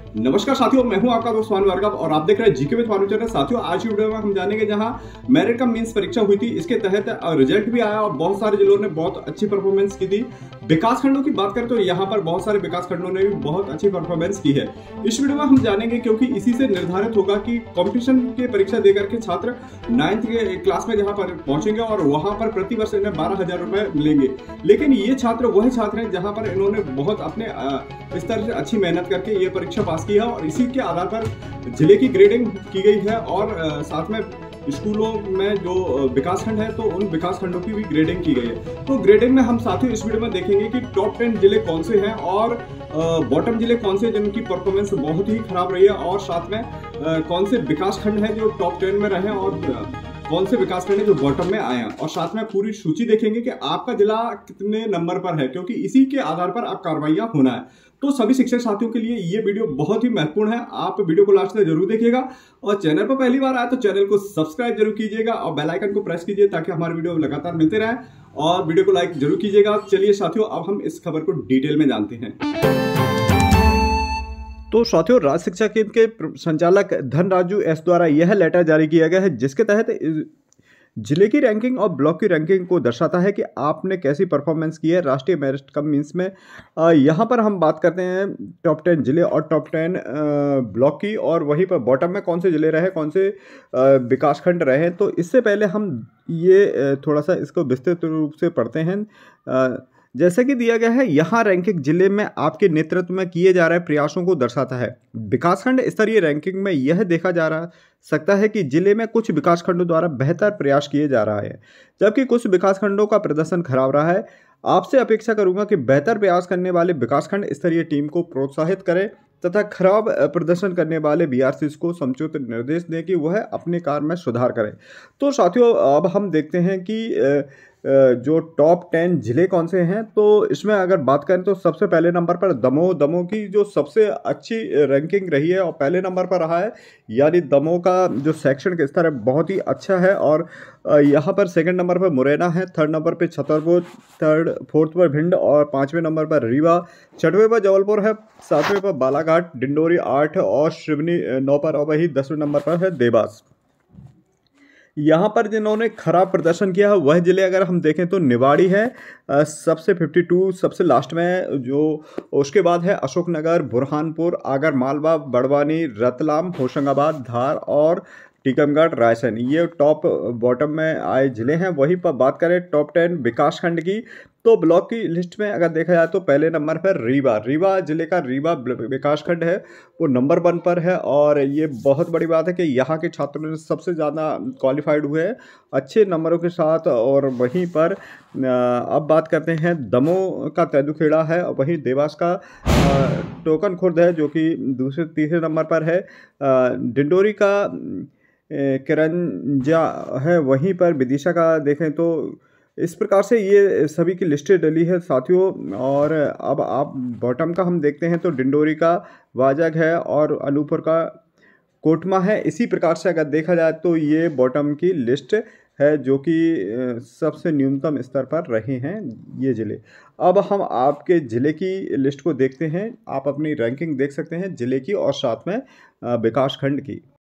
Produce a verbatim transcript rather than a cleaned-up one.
नमस्कार साथियों, मैं हूं आपका दोस्त भानु भार्गव और आप देख रहे हैं जीके विद भानु चैनल। साथियों, आज की वीडियो में हम जानेंगे जहां मेरिट कम मेंस परीक्षा हुई थी, इसके तहत रिजल्ट भी आया और बहुत सारे जिलों ने बहुत अच्छी परफॉर्मेंस की थी। विकास खंडों की बात करें तो यहाँ पर बहुत सारे विकास खंडों ने भी बहुत अच्छी परफॉर्मेंस की है। इस वीडियो में हम जानेंगे क्योंकि इसी से निर्धारित होगा कि कॉम्पिटिशन की परीक्षा देकर के छात्र नाइन्थ के क्लास में जहाँ पर पहुंचेंगे और वहां पर प्रति वर्ष इन्हें बारह हजार रुपए मिलेंगे। लेकिन ये छात्र वही छात्र हैं जहां पर इन्होंने बहुत अपने इस तरह से अच्छी मेहनत करके ये परीक्षा पास की है और इसी के आधार पर जिले की ग्रेडिंग की गई है और साथ में स्कूलों में जो विकास खंड है तो उन विकास खंडों की भी ग्रेडिंग की गई है। तो ग्रेडिंग में हम साथियों इस वीडियो में देखेंगे कि टॉप टेन जिले कौन से हैं और बॉटम जिले कौन से जिनकी परफॉर्मेंस बहुत ही खराब रही है और साथ में कौन से विकास खंड है जो टॉप टेन में रहे और कौन से विकास खंड जो बॉटम में आए हैं, और साथ में पूरी सूची देखेंगे कि आपका जिला कितने नंबर पर है, क्योंकि इसी के आधार पर आप कार्रवाइयां होना है। तो सभी शिक्षक साथियों के लिए ये वीडियो बहुत ही महत्वपूर्ण है। आप वीडियो को लास्ट तक जरूर देखिएगा और चैनल पर पहली बार आए तो चैनल को सब्सक्राइब जरूर कीजिएगा और बेल आइकन को प्रेस कीजिए ताकि हमारे वीडियो लगातार मिलते रहे और वीडियो को लाइक जरूर कीजिएगा। चलिए साथियों, अब हम इस खबर को डिटेल में जानते हैं। तो साथियों, राज्य शिक्षा केंद्र के संचालक धनराजू एस द्वारा यह लेटर जारी किया गया है जिसके तहत जिले की रैंकिंग और ब्लॉक की रैंकिंग को दर्शाता है कि आपने कैसी परफॉर्मेंस की है राष्ट्रीय मेरिट कम मीन्स में। यहाँ पर हम बात करते हैं टॉप टेन जिले और टॉप टेन ब्लॉक की, और वहीं पर बॉटम में कौन से जिले रहे, कौन से विकासखंड रहे। तो इससे पहले हम ये थोड़ा सा इसको विस्तृत रूप से पढ़ते हैं। जैसे कि दिया गया है, यहाँ रैंकिंग जिले में आपके नेतृत्व में किए जा रहे प्रयासों को दर्शाता है। विकासखंड स्तरीय रैंकिंग में यह देखा जा रहा सकता है कि जिले में कुछ विकासखंडों द्वारा बेहतर प्रयास किए जा रहा है जबकि कुछ विकासखंडों का प्रदर्शन खराब रहा है। आपसे अपेक्षा करूंगा कि बेहतर प्रयास करने वाले विकासखंड स्तरीय टीम को प्रोत्साहित करें तथा खराब प्रदर्शन करने वाले बीआरसीज को समुचित निर्देश दें कि वह अपने कार्य में सुधार करें। तो साथियों, अब हम देखते हैं कि जो टॉप टेन जिले कौन से हैं। तो इसमें अगर बात करें तो सबसे पहले नंबर पर दमोह दमोह की जो सबसे अच्छी रैंकिंग रही है और पहले नंबर पर रहा है, यानी दमोह का जो शैक्षणिक स्तर है बहुत ही अच्छा है। और यहाँ पर सेकंड नंबर पर मुरैना है, थर्ड नंबर पर छतरपुर, थर्ड फोर्थ पर भिंड और पाँचवें नंबर पर रीवा, छठवें पर जबलपुर है, सातवें पर बालाघाट, डिंडोरी आठ और शिवनी नौ पर, और वही दसवें नंबर पर है देवास। यहाँ पर जिन्होंने खराब प्रदर्शन किया है वह जिले अगर हम देखें तो निवाड़ी है सबसे बावन, सबसे लास्ट में, जो उसके बाद है अशोकनगर, बुरहानपुर, आगर मालवा, बड़वानी, रतलाम, होशंगाबाद, धार और टीकमगढ़, रायसेन। ये टॉप बॉटम में आए जिले हैं। वहीं पर बात करें टॉप टेन विकासखंड की तो ब्लॉक की लिस्ट में अगर देखा जाए तो पहले नंबर पर रीवा रीवा जिले का रीवा विकासखंड है, वो नंबर वन पर है। और ये बहुत बड़ी बात है कि यहाँ के छात्रों ने सबसे ज़्यादा क्वालिफाइड हुए हैं अच्छे नंबरों के साथ। और वहीं पर अब बात करते हैं दमोह का तेंदुखेड़ा है, और वहीं देवास का टोकन खुर्द है जो कि दूसरे तीसरे नंबर पर है। डिंडोरी का किरंजा है, वहीं पर विदिशा का देखें तो इस प्रकार से ये सभी की लिस्टें डली है साथियों। और अब आप बॉटम का हम देखते हैं तो डिंडोरी का वाजग है और अनूपपुर का कोटमा है। इसी प्रकार से अगर देखा जाए तो ये बॉटम की लिस्ट है जो कि सबसे न्यूनतम स्तर पर रहे हैं ये ज़िले। अब हम आपके ज़िले की लिस्ट को देखते हैं। आप अपनी रैंकिंग देख सकते हैं ज़िले की और साथ में विकासखंड की।